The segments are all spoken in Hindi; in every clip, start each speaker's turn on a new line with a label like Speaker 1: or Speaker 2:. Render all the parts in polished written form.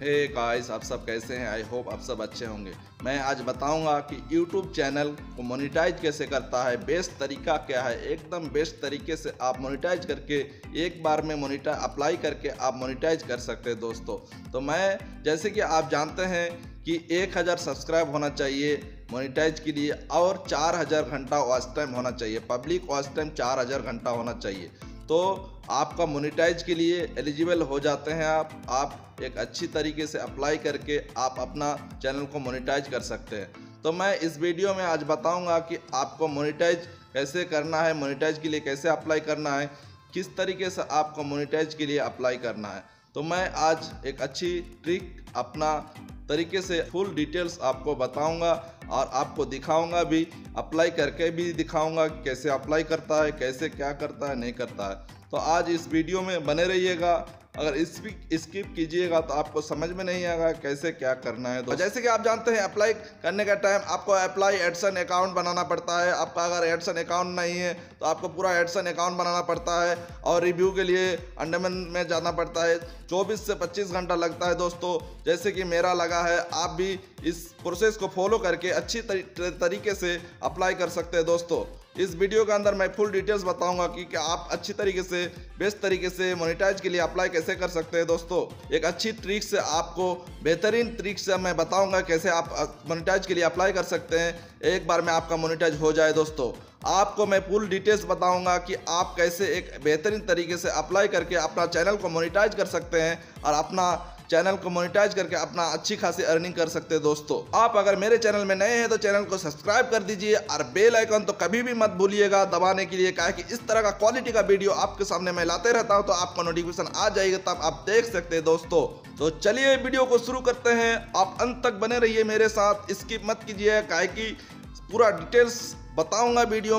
Speaker 1: हे गाइस, आप सब कैसे हैं? आई होप आप सब अच्छे होंगे। मैं आज बताऊंगा कि YouTube चैनल को मोनेटाइज कैसे करता है। बेस्ट तरीका क्या है? एकदम बेस्ट तरीके से आप मोनेटाइज करके एक बार में अप्लाई करके आप मोनेटाइज कर सकते हैं दोस्तों। तो मैं जैसे कि आप जानते हैं कि 1000 सब्सक्राइब होना चाहिए मोनेटाइज के लिए और 4000 घंटा वॉच टाइम होना चाहिए। पब्लिक वॉच टाइम 4000 घंटा होना चाहिए, तो आपका मोनेटाइज के लिए एलिजिबल हो जाते हैं। आप एक अच्छी तरीके से अप्लाई करके आप अपना चैनल को मोनेटाइज कर सकते हैं। तो मैं इस वीडियो में आज बताऊंगा कि आपको मोनेटाइज कैसे करना है, मोनेटाइज के लिए कैसे अप्लाई करना है, किस तरीके से आपको मोनेटाइज के लिए अप्लाई करना है। तो मैं आज एक अच्छी ट्रिक अपना तरीके से फुल डिटेल्स आपको बताऊंगा और आपको दिखाऊंगा भी, अप्लाई करके भी दिखाऊंगा कैसे अप्लाई करता है, कैसे क्या करता है, नहीं करता है। तो आज इस वीडियो में बने रहिएगा। अगर स्किप कीजिएगा तो आपको समझ में नहीं आएगा कैसे क्या करना है। तो जैसे कि आप जानते हैं, अप्लाई करने का टाइम आपको अप्लाई एडसन अकाउंट बनाना पड़ता है। आपका अगर एडसन अकाउंट नहीं है तो आपको पूरा एडसन अकाउंट बनाना पड़ता है और रिव्यू के लिए अंडमान में जाना पड़ता है। 24 से 25 घंटा लगता है दोस्तों, जैसे कि मेरा लगा है। आप भी इस प्रोसेस को फॉलो करके अच्छी तरीके से अप्लाई कर सकते हैं दोस्तों। इस वीडियो के अंदर मैं फुल डिटेल्स बताऊंगा कि आप अच्छी तरीके से बेस्ट तरीके से मोनेटाइज के लिए अप्लाई कैसे कर सकते हैं दोस्तों। एक अच्छी ट्रिक से आपको बेहतरीन ट्रिक से मैं बताऊंगा कैसे आप मोनेटाइज के लिए अप्लाई कर सकते हैं, एक बार में आपका मोनेटाइज हो जाए दोस्तों। आपको मैं फुल डिटेल्स बताऊंगा कि आप कैसे एक बेहतरीन तरीके से अप्लाई करके अपना चैनल को मोनेटाइज कर सकते हैं और अपना चैनल को मोनेटाइज करके अपना अच्छी खासी अर्निंग कर सकते हैं दोस्तों। आप अगर मेरे चैनल में नए हैं तो चैनल को सब्सक्राइब कर दीजिए और बेल आइकन तो कभी भी मत भूलिएगा दबाने के लिए, क्या है कि इस तरह का क्वालिटी का वीडियो आपके सामने मैं लाते रहता हूं तो आपको नोटिफिकेशन आ जाएगा, तब आप देख सकते हैं दोस्तों। तो चलिए वीडियो को शुरू करते हैं। आप अंत तक बने रहिए मेरे साथ, स्किप मत कीजिए, क्या है कि पूरा डिटेल्स बताऊंगा वीडियो।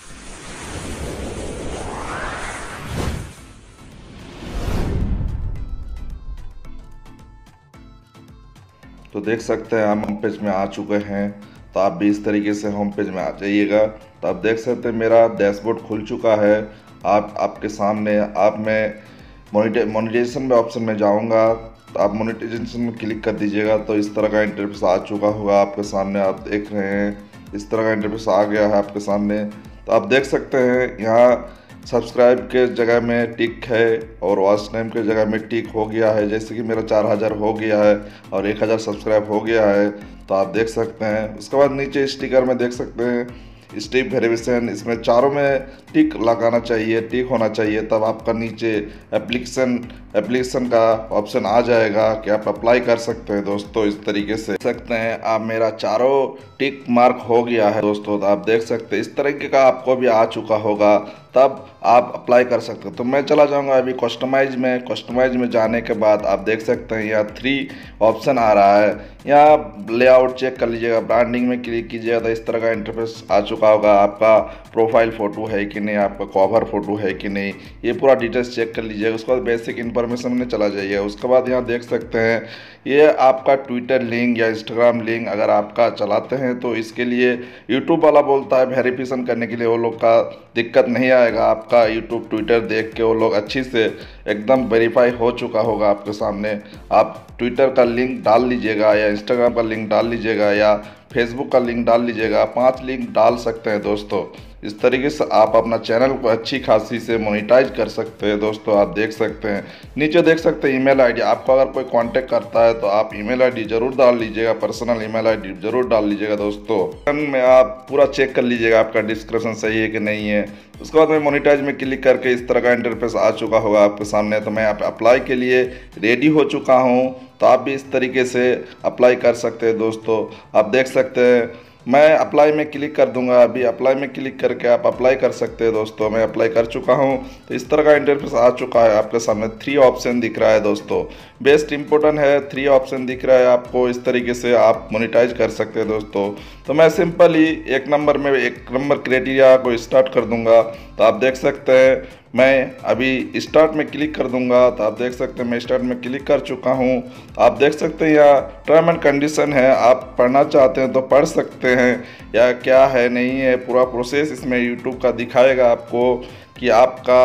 Speaker 1: तो देख सकते हैं हम होम पेज में आ चुके हैं। तो आप भी इस तरीके से होम पेज में आ जाइएगा। तो आप देख सकते हैं मेरा डैशबोर्ड खुल चुका है। आपके सामने मैं मोनेटाइजेशन में ऑप्शन में जाऊंगा, तो आप मोनेटाइजेशन में क्लिक कर दीजिएगा। तो इस तरह का इंटरफेस आ चुका होगा आपके सामने। आप देख रहे हैं इस तरह का इंटरफेस आ गया है आपके सामने। तो आप देख सकते हैं यहाँ सब्सक्राइब के जगह में टिक है और वॉच टाइम के जगह में टिक हो गया है। जैसे कि मेरा 4000 हो गया है और 1000 सब्सक्राइब हो गया है, तो आप देख सकते हैं। उसके बाद नीचे स्टिकर में देख सकते हैं स्टेप वेरिफिकेशन, इसमें चारों में टिक लगाना चाहिए, टिक होना चाहिए, तब आपका नीचे एप्लीकेशन का ऑप्शन आ जाएगा कि आप अप्लाई कर सकते हैं दोस्तों। इस तरीके से देख सकते हैं आप मेरा चारों टिक मार्क हो गया है दोस्तों। तो आप देख सकते हैं इस तरीके का आपको भी आ चुका होगा, तब आप अप्लाई कर सकते हैं। तो मैं चला जाऊंगा अभी कस्टमाइज में जाने के बाद आप देख सकते हैं यहाँ 3 ऑप्शन आ रहा है। यहाँ लेआउट चेक कर लीजिएगा, ब्रांडिंग में क्लिक कीजिएगा तो इस तरह का इंटरफेस आ चुका होगा। आपका प्रोफाइल फ़ोटो है कि नहीं, आपका कवर फ़ोटो है कि नहीं, ये पूरा डिटेल्स चेक कर लीजिएगा। उसके बाद बेसिक इन्फॉर्मेशन में चला जाइए। उसके बाद यहाँ देख सकते हैं ये आपका ट्विटर लिंक या इंस्टाग्राम लिंक अगर आपका चलाते हैं तो इसके लिए यूट्यूब वाला बोलता है वेरिफिकेशन करने के लिए, वो लोग का दिक्कत नहीं आएगा। आपका यूट्यूब ट्विटर देख के वो लोग अच्छी से एकदम वेरीफाई हो चुका होगा आपके सामने। आप ट्विटर का लिंक डाल लीजिएगा या इंस्टाग्राम का लिंक डाल लीजिएगा या फेसबुक का लिंक डाल लीजिएगा। 5 लिंक डाल सकते हैं दोस्तों। इस तरीके से आप अपना चैनल को अच्छी खासी से मोनेटाइज कर सकते हैं दोस्तों। आप देख सकते हैं नीचे देख सकते हैं ईमेल आईडी। आपको अगर कोई कांटेक्ट करता है तो आप ईमेल आईडी जरूर डाल लीजिएगा, पर्सनल ईमेल आईडी जरूर डाल लीजिएगा दोस्तों। में आप पूरा चेक कर लीजिएगा आपका डिस्क्रिप्शन सही है कि नहीं है। उसके बाद मैं मोनेटाइज में क्लिक करके इस तरह का इंटरफेस आ चुका होगा आपके सामने। तो मैं यहाँ पे अप्लाई के लिए रेडी हो चुका हूँ। तो आप भी इस तरीके से अप्लाई कर सकते हैं दोस्तों। आप देख सकते हैं मैं अप्लाई में क्लिक कर दूंगा। अभी अप्लाई में क्लिक करके आप अप्लाई कर सकते हैं दोस्तों। मैं अप्लाई कर चुका हूं। तो इस तरह का इंटरफेस आ चुका है आपके सामने। 3 ऑप्शन दिख रहा है दोस्तों। बेस्ट इंपॉर्टेंट है, 3 ऑप्शन दिख रहा है आपको। इस तरीके से आप मोनेटाइज कर सकते हैं दोस्तों। तो मैं सिंपल ही 1 नंबर क्राइटेरिया को स्टार्ट कर दूंगा। तो आप देख सकते हैं मैं अभी स्टार्ट में क्लिक कर दूंगा। तो आप देख सकते हैं मैं स्टार्ट में क्लिक कर चुका हूं। आप देख सकते हैं यहाँ टर्म एंड कंडीशन है, आप पढ़ना चाहते हैं तो पढ़ सकते हैं या क्या है नहीं है, पूरा प्रोसेस इसमें यूट्यूब का दिखाएगा आपको कि आपका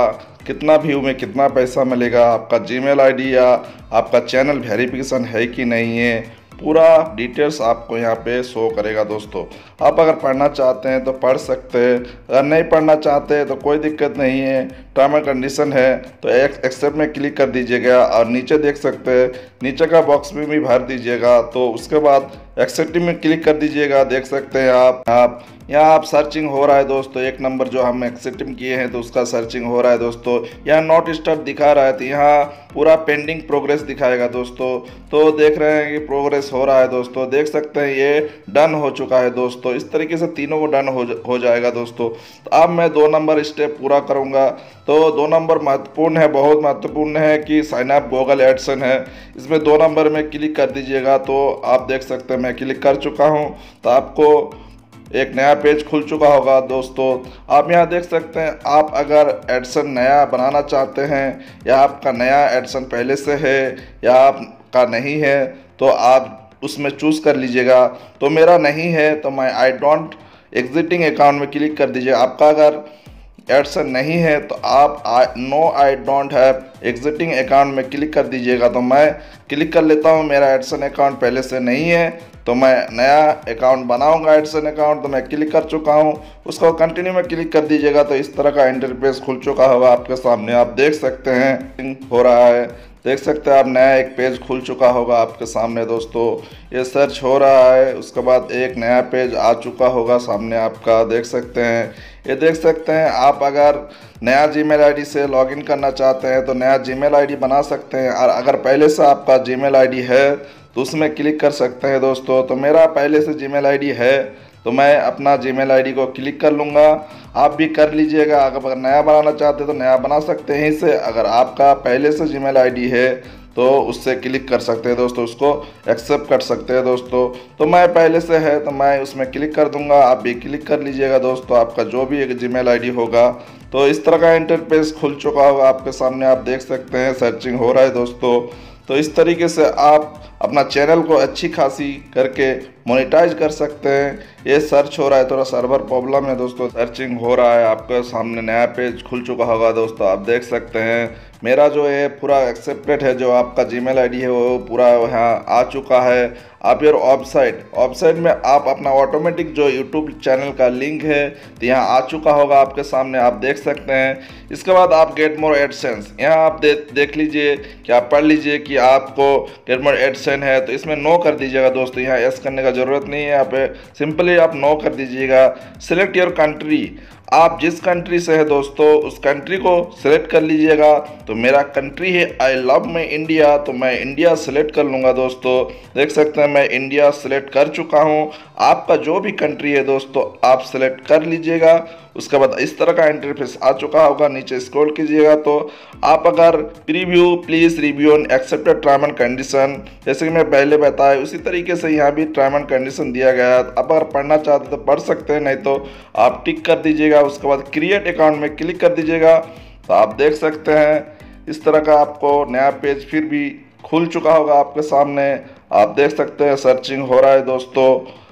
Speaker 1: कितना व्यू में कितना पैसा मिलेगा, आपका जीमेल आईडी या आपका चैनल वेरिफिकेशन है कि नहीं है, पूरा डिटेल्स आपको यहाँ पे शो करेगा दोस्तों। आप अगर पढ़ना चाहते हैं तो पढ़ सकते हैं, अगर नहीं पढ़ना चाहते हैं तो कोई दिक्कत नहीं है, टर्म एंड कंडीशन है तो एक्सेप्ट में क्लिक कर दीजिएगा और नीचे देख सकते हैं नीचे का बॉक्स में भी भर दीजिएगा। तो उसके बाद एक्सेप्ट में क्लिक कर दीजिएगा। देख सकते हैं आप यहाँ आप सर्चिंग हो रहा है दोस्तों, एक नंबर जो हम एक्सेप्ट किए हैं तो उसका सर्चिंग हो रहा है दोस्तों। यहाँ नॉट स्टार्ट दिखा रहा है तो यहाँ पूरा पेंडिंग प्रोग्रेस दिखाएगा दोस्तों। तो देख रहे हैं कि प्रोग्रेस हो रहा है दोस्तों, देख सकते हैं ये डन हो चुका है दोस्तों। इस तरीके से तीनों को डन हो जाएगा दोस्तों। तो अब मैं 2 नंबर स्टेप पूरा करूँगा। तो 2 नंबर महत्वपूर्ण है, बहुत महत्वपूर्ण है कि साइन अप गूगल एडसन है, इसमें 2 नंबर में क्लिक कर दीजिएगा। तो आप देख सकते हैं मैं क्लिक कर चुका हूँ, तो आपको एक नया पेज खुल चुका होगा दोस्तों। आप यहाँ देख सकते हैं, आप अगर एडसन नया बनाना चाहते हैं या आपका नया एडसन पहले से है या आपका नहीं है तो आप उसमें चूज़ कर लीजिएगा। तो मेरा नहीं है तो मैं आई डोंट एग्जिटिंग अकाउंट में क्लिक कर दीजिए। आपका अगर एडसन नहीं है तो आप no I don't have existing account में क्लिक कर दीजिएगा। तो मैं क्लिक कर लेता हूँ, मेरा एडसन अकाउंट पहले से नहीं है तो मैं नया अकाउंट बनाऊंगा एडसन अकाउंट। तो मैं क्लिक कर चुका हूँ, उसको कंटिन्यू में क्लिक कर दीजिएगा। तो इस तरह का इंटरफेस खुल चुका होगा आपके सामने, आप देख सकते हैं हो रहा है, देख सकते हैं आप नया एक पेज खुल चुका होगा आपके सामने दोस्तों। ये सर्च हो रहा है, उसके बाद एक नया पेज आ चुका होगा सामने आपका, देख सकते हैं। ये देख सकते हैं आप अगर नया जीमेल आईडी से लॉगिन करना चाहते हैं तो नया जीमेल आईडी बना सकते हैं, और अगर पहले से आपका जीमेल आईडी है तो उसमें क्लिक कर सकते हैं दोस्तों। तो मेरा पहले से जीमेल आईडी है तो मैं अपना जीमेल आईडी को क्लिक कर लूँगा। आप भी कर लीजिएगा, अगर नया बनाना चाहते हैं तो नया बना सकते हैं इससे। अगर आपका पहले से जीमेल आईडी है तो उससे क्लिक कर सकते हैं दोस्तों, उसको एक्सेप्ट कर सकते हैं दोस्तों। तो मैं पहले से है तो मैं उसमें क्लिक कर दूंगा, आप भी क्लिक कर लीजिएगा दोस्तों, आपका जो भी एक जीमेल आईडी होगा। तो इस तरह का इंटरफेस खुल चुका होगा आपके सामने, आप देख सकते हैं सर्चिंग हो रहा है दोस्तों। तो इस तरीके से आप अपना चैनल को अच्छी खासी करके मोनेटाइज कर सकते हैं। ये सर्च हो रहा है, थोड़ा सर्वर प्रॉब्लम है दोस्तों, सर्चिंग हो रहा है, आपके सामने नया पेज खुल चुका होगा दोस्तों। आप देख सकते हैं मेरा जो है पूरा एक्सेप्टेड है, जो आपका जीमेल आईडी है वो पूरा यहाँ आ चुका है। आप योर वेबसाइट में आप अपना ऑटोमेटिक जो यूट्यूब चैनल का लिंक है तो यहाँ आ चुका होगा आपके सामने, आप देख सकते हैं। इसके बाद आप गेट मोर एडसेंस, यहाँ आप देख लीजिए कि आप पढ़ लीजिए कि आपको गेट मोर एडसेंस है तो इसमें नो कर दीजिएगा दोस्तों। यहाँ यस करने का ज़रूरत नहीं है, यहाँ पे सिंपली आप नो कर दीजिएगा। सिलेक्ट योर कंट्री, आप जिस कंट्री से है दोस्तों उस कंट्री को सिलेक्ट कर लीजिएगा। तो मेरा कंट्री है आई लव माई इंडिया, तो मैं इंडिया सिलेक्ट कर लूँगा दोस्तों। देख सकते हैं मैं इंडिया सिलेक्ट कर चुका हूँ। आपका जो भी कंट्री है दोस्तों आप सिलेक्ट कर लीजिएगा। उसके बाद इस तरह का इंटरफेस आ चुका होगा, नीचे स्क्रॉल कीजिएगा तो आप अगर preview please review and accepted term and condition, जैसे कि मैं पहले बताया उसी तरीके से यहाँ भी टर्म एंड कंडीशन दिया गया है। आप अगर पढ़ना चाहते तो पढ़ सकते हैं, नहीं तो आप टिक कर दीजिएगा। उसके बाद क्रिएट अकाउंट में क्लिक कर दीजिएगा। तो आप देख सकते हैं इस तरह का आपको नया पेज फिर भी खुल चुका होगा आपके सामने, आप देख सकते हैं सर्चिंग हो रहा है दोस्तों।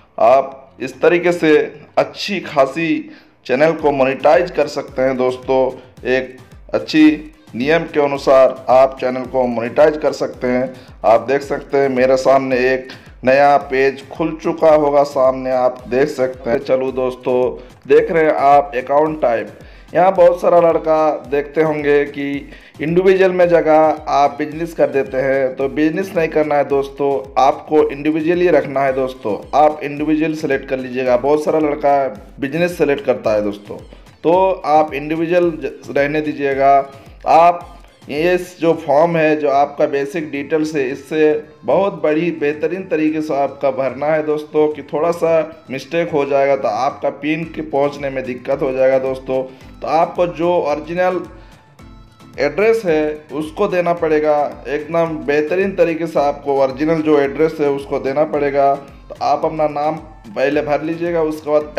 Speaker 1: आप इस तरीके से अच्छी खासी चैनल को मोनेटाइज कर सकते हैं दोस्तों। एक अच्छी नियम के अनुसार आप चैनल को मोनेटाइज कर सकते हैं। आप देख सकते हैं मेरे सामने एक नया पेज खुल चुका होगा सामने, आप देख सकते हैं। चलो दोस्तों, देख रहे हैं आप अकाउंट टाइप, यहाँ बहुत सारा लड़का देखते होंगे कि इंडिविजुअल में जगह आप बिजनेस कर देते हैं, तो बिजनेस नहीं करना है दोस्तों, आपको इंडिविजुअली रखना है दोस्तों। आप इंडिविजुअल सेलेक्ट कर लीजिएगा, बहुत सारा लड़का बिजनेस सेलेक्ट करता है दोस्तों, तो आप इंडिविजुअल रहने दीजिएगा। आप ये जो फॉर्म है जो आपका बेसिक डिटेल्स है इससे बहुत बड़ी बेहतरीन तरीके से आपका भरना है दोस्तों, कि थोड़ा सा मिस्टेक हो जाएगा तो आपका पिन के पहुंचने में दिक्कत हो जाएगा दोस्तों। तो आपको जो ओरिजिनल एड्रेस है उसको देना पड़ेगा, एकदम बेहतरीन तरीके से आपको ओरिजिनल जो एड्रेस है उसको देना पड़ेगा। तो आप अपना नाम पहले भर लीजिएगा, उसके बाद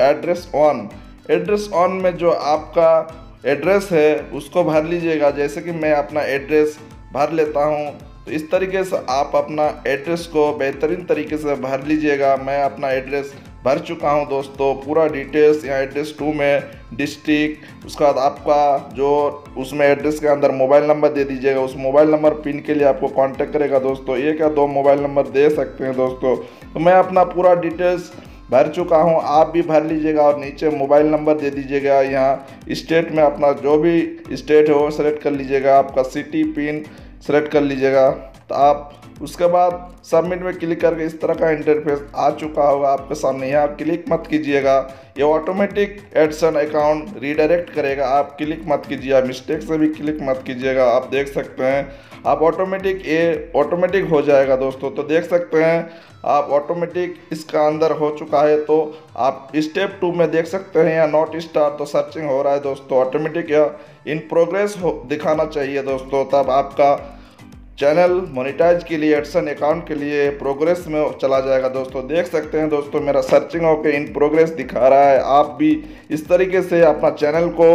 Speaker 1: एड्रेस ऑन में जो आपका एड्रेस है उसको भर लीजिएगा। जैसे कि मैं अपना एड्रेस भर लेता हूँ, तो इस तरीके से आप अपना एड्रेस को बेहतरीन तरीके से भर लीजिएगा। मैं अपना एड्रेस भर चुका हूं दोस्तों। पूरा डिटेल्स यहाँ एड्रेस 2 में डिस्ट्रिक्ट, उसके बाद आपका जो उसमें एड्रेस के अंदर मोबाइल नंबर दे दीजिएगा। उस मोबाइल नंबर पिन के लिए आपको कांटेक्ट करेगा दोस्तों। एक या दो मोबाइल नंबर दे सकते हैं दोस्तों। तो मैं अपना पूरा डिटेल्स भर चुका हूं, आप भी भर लीजिएगा और नीचे मोबाइल नंबर दे दीजिएगा। यहाँ स्टेट में अपना जो भी स्टेट है वो सेलेक्ट कर लीजिएगा, आपका सिटी पिन सेलेक्ट कर लीजिएगा। तो आप उसके बाद सबमिट में क्लिक करके इस तरह का इंटरफेस आ चुका होगा आपके सामने। यहाँ क्लिक मत कीजिएगा, ये ऑटोमेटिक एडसन अकाउंट रीडायरेक्ट करेगा, आप क्लिक मत कीजिए, मिस्टेक से भी क्लिक मत कीजिएगा। आप देख सकते हैं आप ऑटोमेटिक हो जाएगा दोस्तों। तो देख सकते हैं आप ऑटोमेटिक इसका अंदर हो चुका है। तो आप स्टेप 2 में देख सकते हैं या नॉट स्टार्ट, तो सर्चिंग हो रहा है दोस्तों। ऑटोमेटिक या इन प्रोग्रेस दिखाना चाहिए दोस्तों, तब आपका चैनल मोनेटाइज के लिए एडसन अकाउंट के लिए प्रोग्रेस में चला जाएगा दोस्तों। देख सकते हैं दोस्तों मेरा सर्चिंग होकर इन प्रोग्रेस दिखा रहा है। आप भी इस तरीके से अपना चैनल को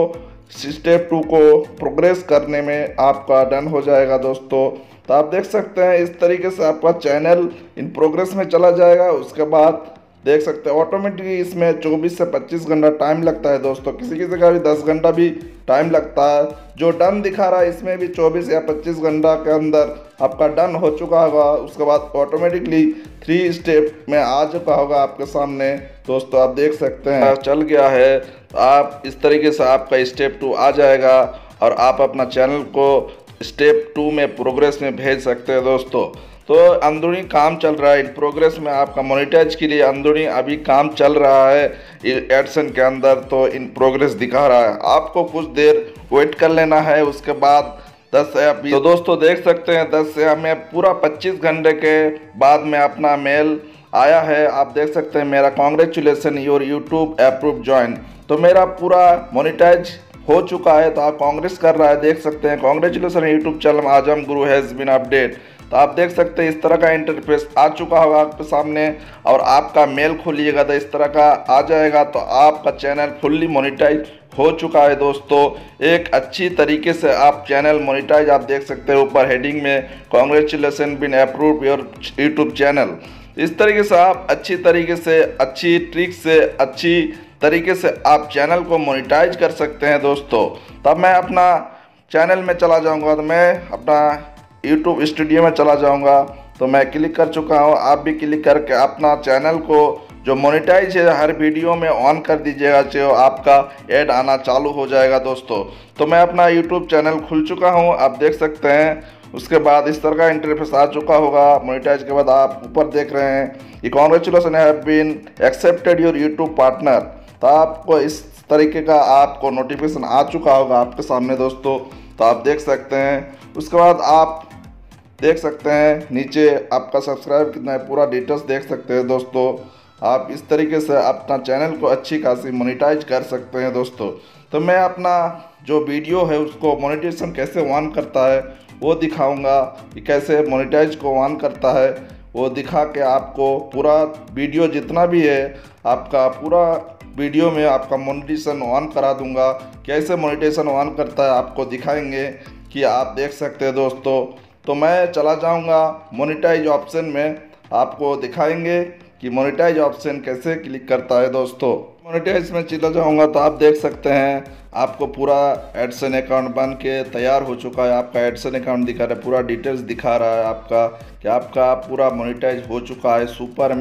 Speaker 1: स्टेप 2 को प्रोग्रेस करने में आपका डन हो जाएगा दोस्तों। तो आप देख सकते हैं इस तरीके से आपका चैनल इन प्रोग्रेस में चला जाएगा। उसके बाद देख सकते हैं ऑटोमेटिकली इसमें 24 से 25 घंटा टाइम लगता है दोस्तों, किसी किसी का भी 10 घंटा भी टाइम लगता है। जो डन दिखा रहा है इसमें भी 24 या 25 घंटा के अंदर आपका डन हो चुका होगा। उसके बाद ऑटोमेटिकली 3 स्टेप में आ चुका होगा आपके सामने दोस्तों। आप देख सकते हैं चल गया है। तो आप इस तरीके से आपका स्टेप 2 आ जाएगा और आप अपना चैनल को स्टेप 2 में प्रोग्रेस में भेज सकते हैं दोस्तों। तो अंदरूनी काम चल रहा है इन प्रोग्रेस में, आपका मोनेटाइज के लिए अंदरूनी अभी काम चल रहा है एडसन के अंदर। तो इन प्रोग्रेस दिखा रहा है, आपको कुछ देर वेट कर लेना है। उसके बाद 10 या 20 तो दोस्तों देख सकते हैं 10 या में पूरा 25 घंटे के बाद में अपना मेल आया है। आप देख सकते हैं मेरा congratulation your YouTube approve join. तो मेरा पूरा मोनेटाइज हो चुका है। तो आप कांग्रेस कर रहा है, देख सकते हैं congratulation YouTube channel Azam Guru has been update. तो आप देख सकते हैं इस तरह का इंटरफेस आ चुका होगा आपके सामने और आपका मेल खोलिएगा तो इस तरह का आ जाएगा। तो आपका चैनल फुल्ली मोनेटाइज हो चुका है दोस्तों। एक अच्छी तरीके से आप चैनल मोनेटाइज आप देख सकते हैं ऊपर हेडिंग में congratulation been approved your YouTube channel. इस तरीके से आप अच्छी तरीके से अच्छी ट्रिक से अच्छी तरीके से आप चैनल को मोनेटाइज कर सकते हैं दोस्तों। तब मैं अपना चैनल में चला जाऊंगा, तो मैं अपना यूट्यूब स्टूडियो में चला जाऊंगा। तो मैं क्लिक कर चुका हूं, आप भी क्लिक करके अपना चैनल को जो मोनेटाइज है हर वीडियो में ऑन कर दीजिएगा, जो आपका ऐड आना चालू हो जाएगा दोस्तों। तो मैं अपना यूट्यूब चैनल खुल चुका हूं, आप देख सकते हैं। उसके बाद इस तरह का इंटरफेस आ चुका होगा मोनेटाइज के बाद। आप ऊपर देख रहे हैं ये congratulation have been accepted your YouTube partner. तो आपको इस तरीके का आपको नोटिफिकेशन आ चुका होगा आपके सामने दोस्तों। तो आप देख सकते हैं। उसके बाद आप देख सकते हैं नीचे आपका सब्सक्राइब कितना है, पूरा डिटेल्स देख सकते हैं दोस्तों। आप इस तरीके से अपना चैनल को अच्छी खासी मोनेटाइज कर सकते हैं दोस्तों। तो मैं अपना जो वीडियो है उसको मोनेटाइजेशन कैसे ऑन करता है वो दिखाऊंगा कि कैसे मोनेटाइज को ऑन करता है, वो दिखा के आपको पूरा वीडियो जितना भी है आपका पूरा वीडियो में आपका मोनेटाइजेशन ऑन करा दूंगा। कैसे मोनेटाइजेशन ऑन करता है आपको दिखाएंगे कि आप देख सकते हैं दोस्तों। तो मैं चला जाऊंगा मोनेटाइज ऑप्शन में, आपको दिखाएंगे कि मोनेटाइज ऑप्शन कैसे क्लिक करता है दोस्तों। मोनेटाइज में चला जाऊंगा तो आप देख सकते हैं आपको पूरा एडसन अकाउंट बन के तैयार हो चुका है। आपका एडसन अकाउंट दिखा रहा है, पूरा डिटेल्स दिखा रहा है आपका कि आपका पूरा मोनेटाइज हो चुका है।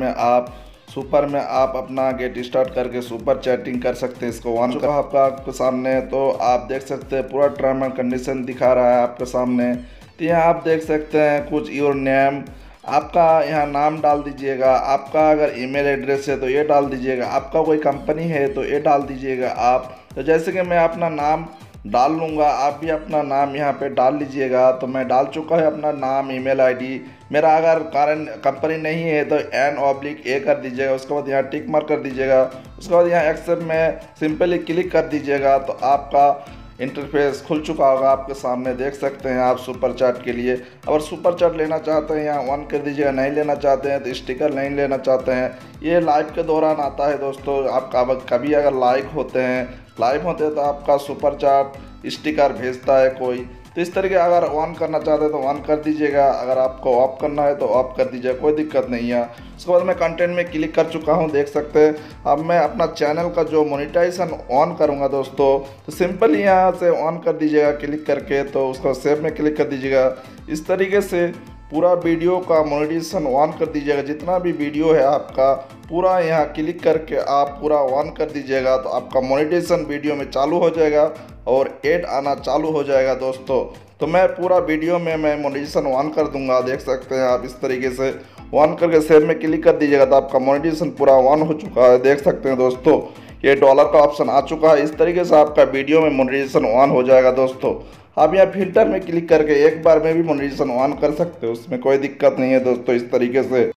Speaker 1: सुपर में आप अपना गेट स्टार्ट करके सुपर चैटिंग कर सकते हैं। इसको ऑन चुका आपके सामने। तो आप देख सकते हैं पूरा टर्म एंड कंडीशन दिखा रहा है आपके सामने। तो यहाँ आप देख सकते हैं कुछ योर नेम, आपका यहाँ नाम डाल दीजिएगा। आपका अगर ईमेल एड्रेस है तो ये डाल दीजिएगा। आपका कोई कंपनी है तो ये डाल दीजिएगा आप। तो जैसे कि मैं अपना नाम डाल लूँगा, आप भी अपना नाम यहाँ पे डाल लीजिएगा। तो मैं डाल चुका है अपना नाम, ईमेल आईडी। मेरा अगर कंपनी नहीं है तो N/A कर दीजिएगा। उसके बाद यहाँ टिक मार्क कर दीजिएगा। उसके बाद यहाँ एक्सेप्ट में सिंपली क्लिक कर दीजिएगा। तो आपका इंटरफेस खुल चुका होगा आपके सामने, देख सकते हैं आप सुपर चैट के लिए। अगर सुपर चैट लेना चाहते हैं यहाँ ऑन कर दीजिएगा, नहीं लेना चाहते हैं तो स्टिकर नहीं लेना चाहते हैं, ये लाइव के दौरान आता है दोस्तों। आपका कभी अगर लाइव होते हैं तो आपका सुपर चैट स्टिकर भेजता है कोई। तो इस तरीके अगर ऑन करना चाहते हैं तो ऑन कर दीजिएगा, अगर आपको ऑफ करना है तो ऑफ कर दीजिएगा, कोई दिक्कत नहीं है। उसके बाद मैं कंटेंट में क्लिक कर चुका हूं, देख सकते हैं। अब मैं अपना चैनल का जो मोनेटाइजेशन ऑन करूंगा दोस्तों, तो सिंपली यहाँ से ऑन कर दीजिएगा क्लिक करके, तो उसको सेव में क्लिक कर दीजिएगा। इस तरीके से पूरा वीडियो का मोनेटाइजेशन ऑन कर दीजिएगा, जितना भी वीडियो है आपका पूरा यहाँ क्लिक करके आप पूरा ऑन कर दीजिएगा, तो आपका मोनेटाइजेशन वीडियो में चालू हो जाएगा और ऐड आना चालू हो जाएगा दोस्तों। तो मैं पूरा वीडियो में मैं मोनेटाइजेशन ऑन कर दूंगा, देख सकते हैं आप। इस तरीके से ऑन करके सेव में क्लिक कर दीजिएगा, तो आपका मोनेटाइजेशन पूरा ऑन हो चुका है, देख सकते हैं दोस्तों। ये डॉलर का ऑप्शन आ चुका है। इस तरीके से आपका वीडियो में मोनेटाइजेशन ऑन हो जाएगा दोस्तों। आप यहाँ फिल्टर में क्लिक करके एक बार में भी मोनेटाइजेशन ऑन कर सकते हो, उसमें कोई दिक्कत नहीं है दोस्तों। इस तरीके से